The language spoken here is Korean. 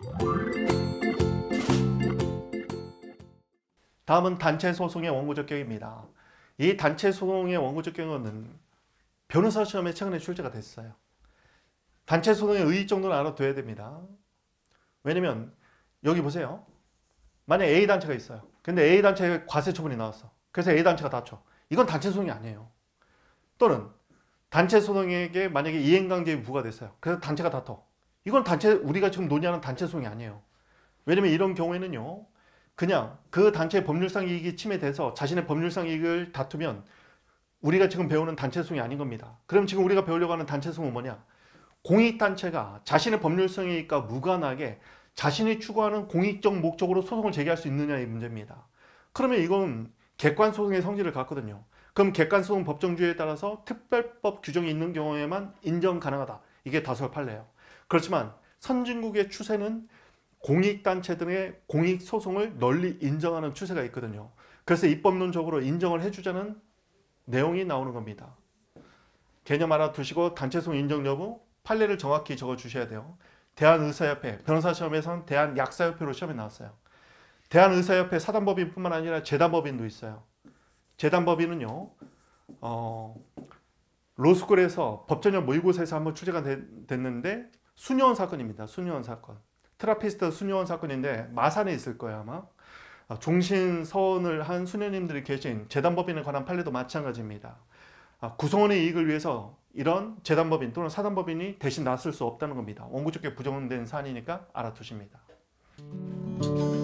다음은 단체 소송의 원고적 경위입니다. 이 단체 소송의 원고적 경우는 변호사 시험에 최근에 출제가 됐어요. 단체 소송의 의의 정도는 알아둬야 됩니다. 왜냐면 여기 보세요. 만약 A단체가 있어요. 근데 A단체에 과세 처분이 나왔어. 그래서 A단체가 다쳐. 이건 단체 소송이 아니에요. 또는 단체 소송에게 만약에 이행강제비 부과됐어요. 그래서 단체가 다퉈. 이건 우리가 지금 논의하는 단체 소송이 아니에요. 왜냐면 이런 경우에는요, 그냥 그 단체의 법률상 이익이 침해돼서 자신의 법률상 이익을 다투면 우리가 지금 배우는 단체 소송이 아닌 겁니다. 그럼 지금 우리가 배우려고 하는 단체 소송은 뭐냐? 공익단체가 자신의 법률상 이익과 무관하게 자신이 추구하는 공익적 목적으로 소송을 제기할 수 있느냐의 문제입니다. 그러면 이건 객관소송의 성질을 갖거든요. 그럼 객관소송 법정주의에 따라서 특별법 규정이 있는 경우에만 인정 가능하다. 이게 다수의 판례예요. 그렇지만 선진국의 추세는 공익단체들의 공익소송을 널리 인정하는 추세가 있거든요. 그래서 입법론적으로 인정을 해주자는 내용이 나오는 겁니다. 개념 알아두시고 단체소송 인정 여부 판례를 정확히 적어주셔야 돼요. 대한의사협회, 변호사 시험에서는 대한약사협회로 시험에 나왔어요. 대한의사협회 사단법인뿐만 아니라 재단법인도 있어요. 재단법인은요, 로스쿨에서 법전형 모의고사에서 한번 출제가 됐는데 수녀원 사건입니다. 수녀원 사건. 트라피스트 수녀원 사건인데 마산에 있을 거예요 아마. 종신 서원을 한 수녀님들이 계신 재단법인에 관한 판례도 마찬가지입니다. 구성원의 이익을 위해서 이런 재단법인 또는 사단법인이 대신 나설 수 없다는 겁니다. 원고적게 부정된 사안이니까 알아두십니다.